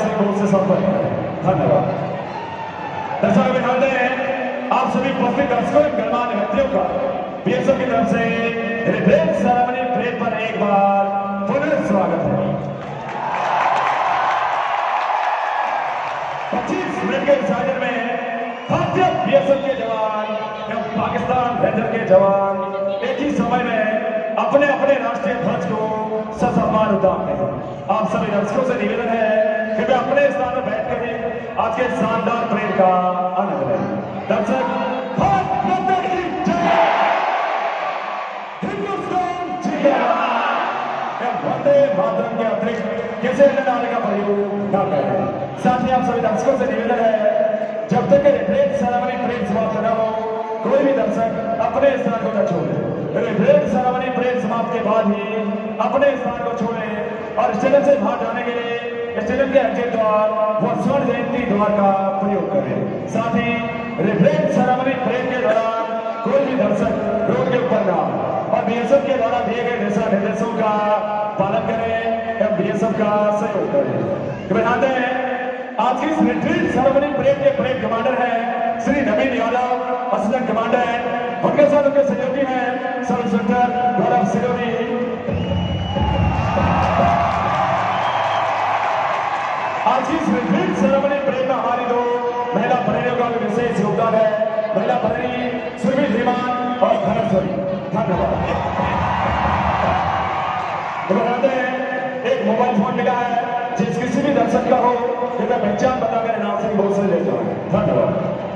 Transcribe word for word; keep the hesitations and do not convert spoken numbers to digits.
सिंह बोल से संपर्क करें। धन्यवाद। दर्शक अभिनंदन है आप सभी उपस्थित दर्शकों एवं गणमान्य व्यक्तियों का बीएसएफ की तरफ से रिब्रेक सेरेमनी परेड पर एक बार पुनः स्वागत है। पच्चीस मिनट के इस आयोजन में भारतीय बीएसएफ के जवान एवं पाकिस्तान रेंजर के जवान एक ही समय में अपने अपने राष्ट्रीय ध्वज को ससम्मान उतारते हैं। आप सभी दर्शकों से निवेदन है कि वे अपने स्थान पर बैठकर ही आज के शानदार परेड का आनंद लें। दर्शक भारत माता की जय, हिंदुस्तान जिंदाबाद। वंदे मातरम के अतिरिक्त किसी अन्य नारे का प्रयोग न करें। साथ ही आप सभी दर्शकों से निवेदन है जब तक रिब्रेक सेरेमनी परेड समाप्त न हो कोई भी दर्शक अपने स्थान को न छोड़े। रिब्रेक सेरेमनी परेड समाप्त के बाद ही अपने स्थान को छोड़े और स्टेडियम से बाहर जाने के लिए स्टेडियम के एग्जिट द्वार व स्वर्ण जयंती द्वार का प्रयोग करें। साथ ही रिब्रेक सेरेमनी परेड के दौरान कोई भी दर्शक रोड के ऊपर न और बीएसएफ के द्वारा दिए गए दिशा निर्देशों का पालन करें एवं बीएसएफ का सहयोग करें। आज की इस रिट्रीट सेरेमनी परेड के परेड कमांडर हैं श्री नवीन यादव, असिस्टेंट कमांडर। उनके साथ उनके सहयोगी हैं सब इंस्पेक्टर गौरव सिरोही। आज की इस रिट्रीट सेरेमनी परेड में हमारी दो महिला परेडों का भी विशेष योगदान है। महिला परेडी सुरभि धीमान और धनस्वरी। धन्यवाद। एक मोबाइल फोन मिला है जिस किसी भी दर्शक का हो कृपया पहचान बताकर इनाम से बोल से ले जाओ। धन्यवाद।